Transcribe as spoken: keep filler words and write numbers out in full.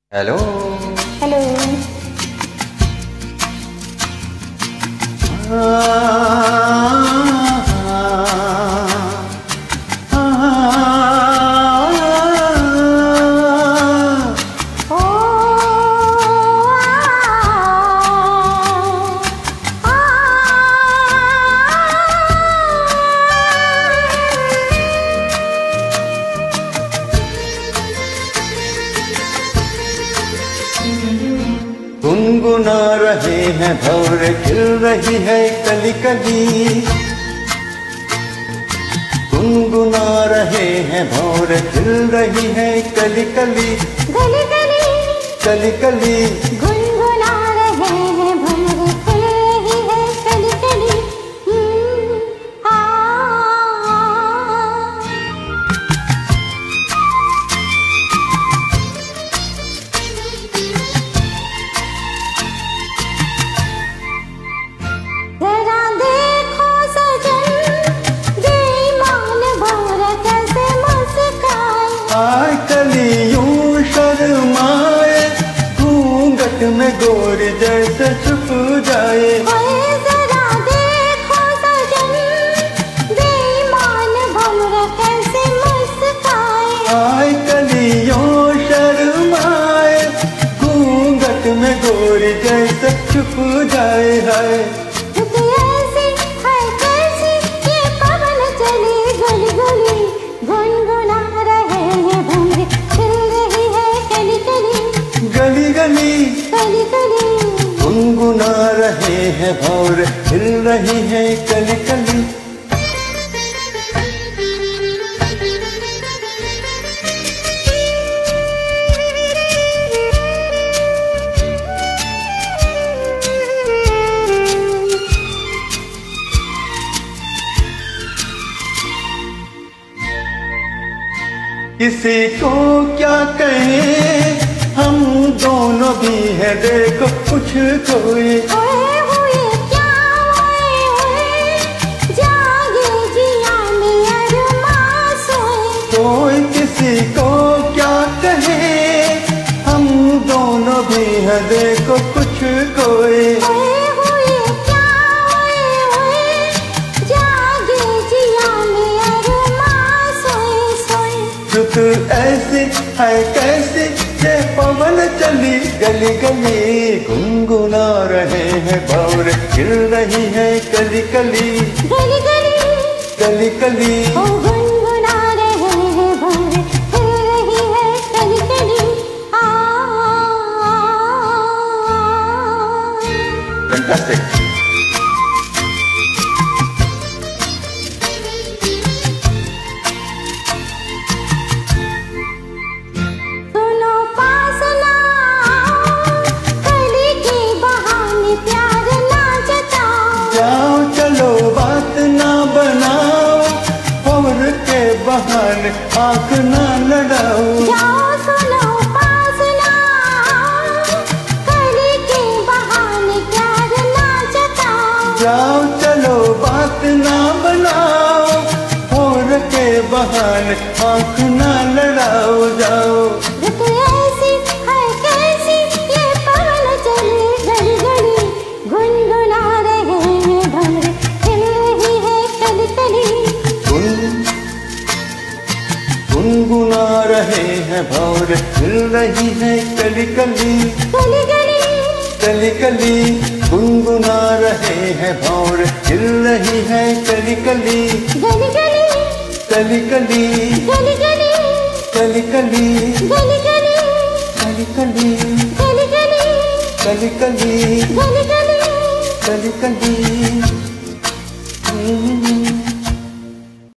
Hello hello. गुनगुना रहे हैं भौर खिल रही है कली कली। गुनगुना रहे हैं भौर खिल रही है कली कली। गली गली कली कली गुनगुना रहे हैं भौर खिल रही है कली कली। हम्म, आ, जरा देखो सजन बेईमान भौर कैसे मुस्काए। आय कली यूं शर्माए, घूंघट में गोरी जैसे छुप जाए। ओए जरा देखो सजन बेईमान भौर कैसे मुस्काए। आय कली यूं शर्माए, घूंघट में गोरी जैसे छुप जाए। हाय रुत ऐसी है कैसी ये पवन चली गली गली। गुनगुना रहे हैं भौर खिल रही है कली कली। गली गली कली कली गुनगुना रहे हैं भौर खिल रही है कली कली। किसी को क्या कहें, हम दोनों भी हैं देखो कुछ कोई। ओए हुए क्या ओए हुए जागे जिया में अरमां सोए। कोई किसी को क्या कहे, हम दोनों भी हैं देखो कुछ कोई। ओए हुए क्या ओए हुए जागे जिया में अरमां सोए सोए। रुत ऐसी है कैसी ये पवन चली गली गली। गुनगुना रहे हैं भौर खिल रही है कली कली। गली गली कली कली ओ गुनगुना रहे हैं भौर खिल रही है कली कली। आ, आ, फैंटास्टिक। सुनो पास ना आओ, कली के बहाने प्यार ना जताओ। जाओ चलो बात ना बनाओ, भौर के बहाने आंख ना लड़ाओ। जाओ सुनो पास ना आओ, कली के बहाने प्यार ना जताओ। जाओ चलो बात ना बनाओ, भौर के बहाने आंख ना लड़ाओ। जाओ रुत ऐसी है कैसी ये पवन चली गली गली। गुनगुना रहे हैं भौर खिल रही है कली कली। गुन गुनगुना रहे हैं भौर खिल रही है कली कली। गली गली कली कली गुनगुना रहे हैं भौर खिल रही है कली कली। गली गली कली कली गली गली कली कली गली गली कली कली गली गली कली कली गली गली कली कली।